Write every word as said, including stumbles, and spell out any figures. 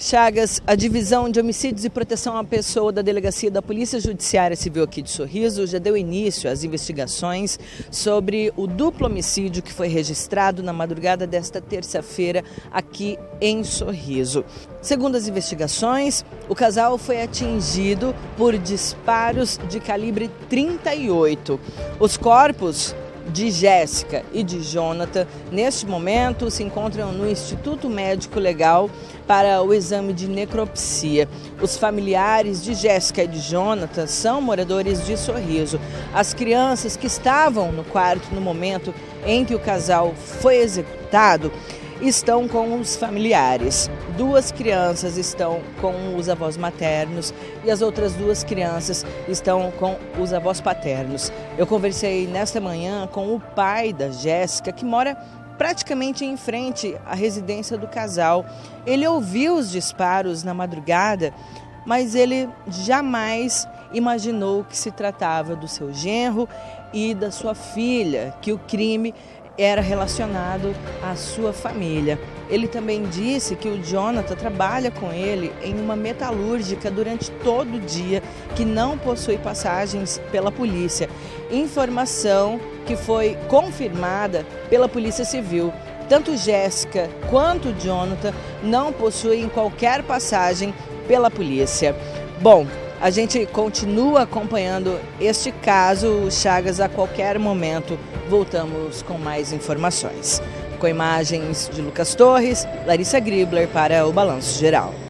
Chagas, a Divisão de Homicídios e Proteção à Pessoa da Delegacia da Polícia Judiciária Civil aqui de Sorriso já deu início às investigações sobre o duplo homicídio que foi registrado na madrugada desta terça-feira aqui em Sorriso. Segundo as investigações, o casal foi atingido por disparos de calibre trinta e oito. Os corpos de Jéssica e de Jonathan, neste momento, se encontram no Instituto Médico Legal para o exame de necropsia. Os familiares de Jéssica e de Jonathan são moradores de Sorriso. As crianças que estavam no quarto no momento em que o casal foi executado estão com os familiares. Duas crianças estão com os avós maternos e as outras duas crianças estão com os avós paternos. Eu conversei nesta manhã com o pai da Jéssica, que mora praticamente em frente à residência do casal. Ele ouviu os disparos na madrugada, mas ele jamais imaginou que se tratava do seu genro e da sua filha, que o crime era relacionado à sua família. Ele também disse que o Jonathan trabalha com ele em uma metalúrgica durante todo o dia, que não possui passagens pela polícia. Informação que foi confirmada pela Polícia Civil. Tanto Jéssica quanto Jonathan não possuem qualquer passagem pela polícia. Bom, a gente continua acompanhando este caso, Chagas. A qualquer momento voltamos com mais informações. Com imagens de Lucas Torres, Larissa Gribler para o Balanço Geral.